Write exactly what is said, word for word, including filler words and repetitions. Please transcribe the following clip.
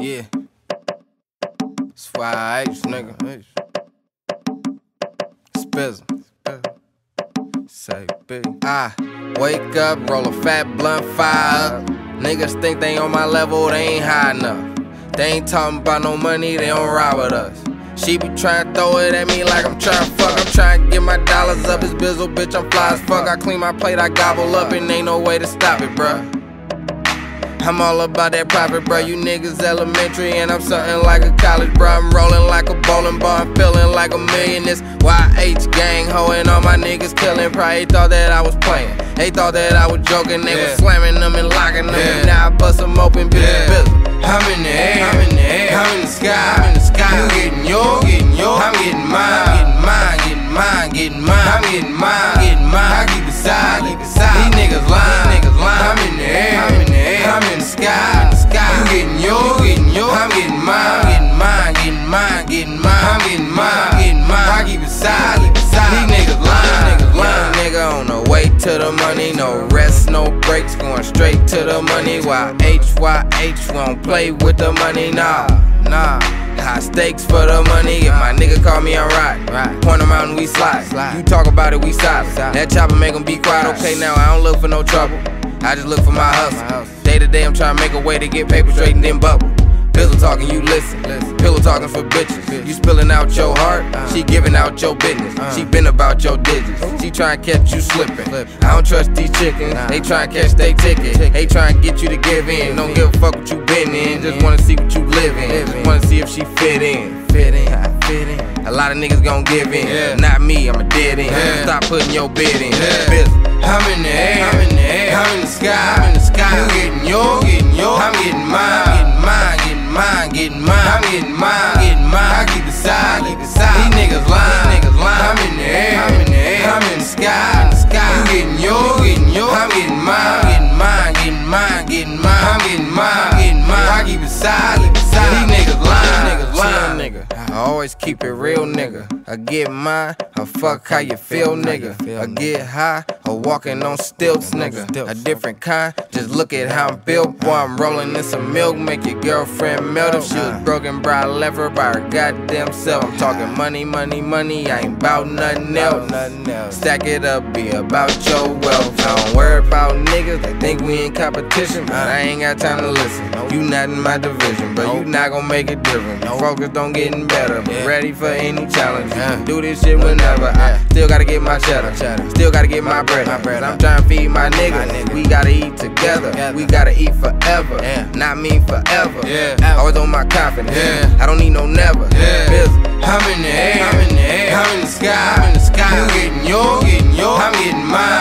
Yeah. It's five H, nigga. Spizzle. Say big. I wake up, roll a fat blunt, fire up. Niggas think they on my level, they ain't high enough. They ain't talking about no money, they don't ride with us. She be tryna throw it at me like I'm tryna fuck. I'm tryna get my dollars up, it's Bizzle, bitch, I'm fly as fuck. I clean my plate, I gobble up, and ain't no way to stop it, bruh. I'm all about that profit, bruh. You niggas elementary, and I'm something like a college, bruh. I'm rolling like a bowling ball, I'm feeling like a million. This Y H gang hoeing, all my niggas killing. Probably thought that I was playing, they thought that I was joking. They yeah. was slamming them and locking them, yeah. and now I bust them open, bitch, yeah. Bizzle. I'm in the air, I'm in the air, I'm in the sky, I'm in the sky. You getting yours, getting yours, I'm getting mine, getting mine, getting mine, getting mine, I'm getting mine, getting mine. I keep it side, keep it side. These niggas lying, niggas lying. I'm in the air, I'm in the air, I'm in the sky, in the sky. You getting yours, you getting yours, I'm getting mine, getting mine, getting mine, getting mine, I'm getting mine, getting mine. I keep it side, keep it side. These niggas lying, niggas lying. Nigga on the way to the money, no rest, no breaks, going straight to the money. Y H, Y H, we don't play with the money, nah, nah. High stakes for the money. If my nigga call me, I'm right. Point him out and we slide. You talk about it, we silent. That chopper make him be quiet. Okay, now I don't look for no trouble, I just look for my hustle. Day to day, I'm trying to make a way to get paper straight and then bubble. Bizzle talking, you listen. Pillow talking for bitches. You spilling out your heart, she giving out your business. She been about your digits, she trying to catch you slipping. I don't trust these chickens, they trying to catch they ticket. They trying to get you to give in, don't give a fuck what you been in. Just wanna see what you live in, just wanna see if she fit in. Fit in, fit in. A lot of niggas gon' give in, not me, I'm a dead end. Stop putting your bid in. Bizzle. I'm in the air, I'm in the air, I'm in the sky, I'm in the sky. You getting yours, getting yours, I'm getting mine, getting mine, getting mine, getting mine, I'm getting mine, getting mine. I keep it side, keep it side. These niggas lying, niggas lying. I'm in the air, I'm in the air, I'm in the sky, in the sky. You getting yours, getting yours, I'm getting mine, getting mine, getting mine, getting mine, I'm getting mine, getting mine. I keep it side, keep it side. These niggas lying, niggas lying, nigga. I always keep it real, nigga. I get mine, I fuck how you feel, nigga. I get high, I walking on stilts, nigga. A different kind, just look at how I'm built. Boy, I'm rolling in some milk, make your girlfriend melt. If she was broken, bro, I left her by her goddamn self. I'm talking money, money, money, I ain't bout nothing else. Stack it up, be about your wealth. I don't worry about niggas, they think we in competition, but I ain't got time to listen. You not in my division, but you not gon' make it different. Focused on getting better, but ready for any challenge. Do this shit whenever. I still gotta get my cheddar, still gotta get my bread. I'm trying to feed my niggas. We gotta eat together, we gotta eat forever, not me forever. Always on my confidence, I don't need no never. Bizzle. I'm in the air, I'm in the air, I'm in the sky, I'm in the sky. You getting yours, getting yours, I'm getting mine.